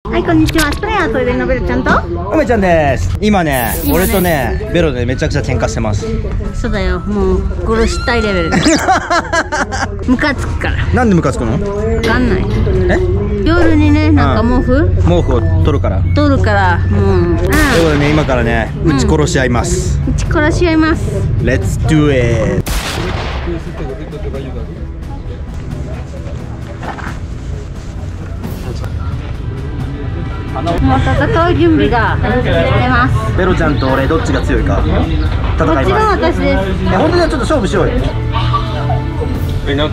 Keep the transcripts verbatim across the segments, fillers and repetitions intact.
はい、こんにちは。スプレーアートでのべるちゃんと梅ちゃんです。今ね、今ね俺とね、ベロでめちゃくちゃ喧嘩してます。 そうだよ、もう殺したいレベルでムカつくから。 なんでムカつくの？わかんない。 え？ 夜にね、なんか毛布毛布を取るから取るから、もう、うん、ということでね、今からね、撃ち殺し合います。 撃ち殺し合います。 Let's do it。 もう戦う準備が出ます。 ベロちゃんと俺どっちが強いか戦います。 もちろん私です。 え、本当にちょっと勝負しようよ。え、な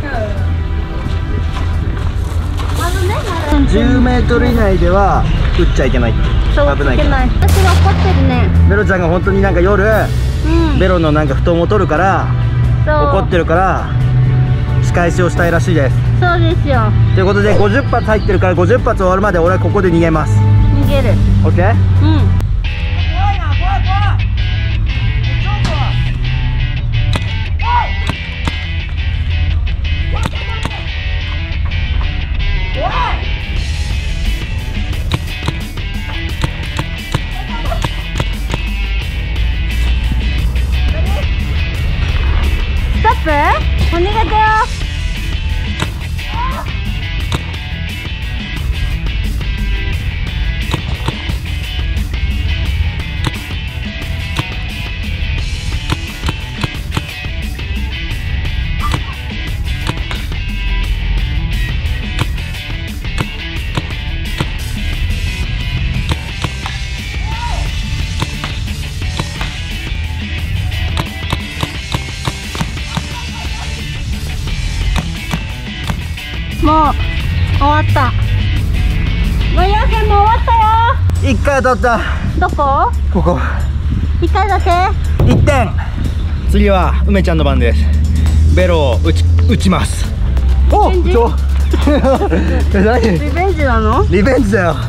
じゅうメートル以内では撃っちゃいけない。 そう危ない。 私は怒ってるね。 ベロちゃんが本当になんか夜、うん、ベロのなんか布団を取るから怒ってるから仕返しをしたいらしいです。 そうですよ。 ということでごじゅっぱつ入ってるからごじゅっぱつ終わるまで俺はここで逃げます。 逃げる。 オッケー？うん。 ストップ？お逃げてよ。もう終わった。ごようけんも終わったよ。 いっかい当たった。 どこ？ ここ。 いっかいだけ？ いってん。次は梅ちゃんの番です。ベロを打ち打ちます。おっ、ちょえ、何？ リベンジなの？ リベンジだよ。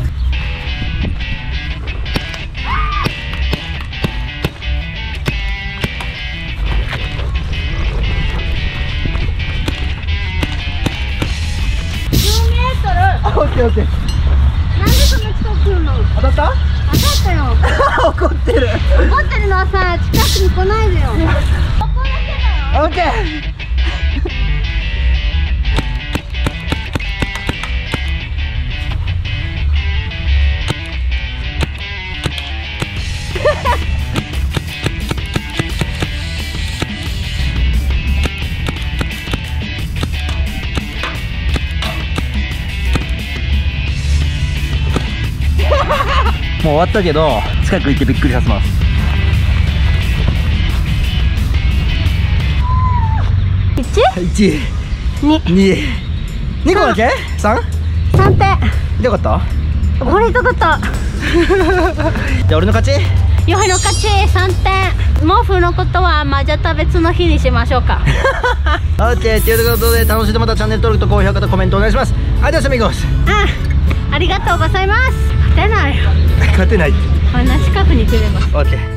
オッケーオッケー。 なんでそんな近く来るの？ 当たった？ 当たったよ。 怒ってる。 怒ってるのはさ、近くに来ないでよ。ここだけだよ。 オッケー。もう終わったけど近く行ってびっくりさせます。 いち？ いち、に、に、にこだけ？さん？ さんてん。 よかった？ これ痛かった。 じゃあ俺の勝ち？ ヨヘの勝ち。さんてん。毛布のことはまあじゃた別の日にしましょうか。 オッケー。ということで楽しんでまたチャンネル登録と高評価とコメントお願いします。アディオスアミゴス。 あ、ありがとうございます。勝てないよ。 勝てないって。 こんな近くに来れば。 オッケー。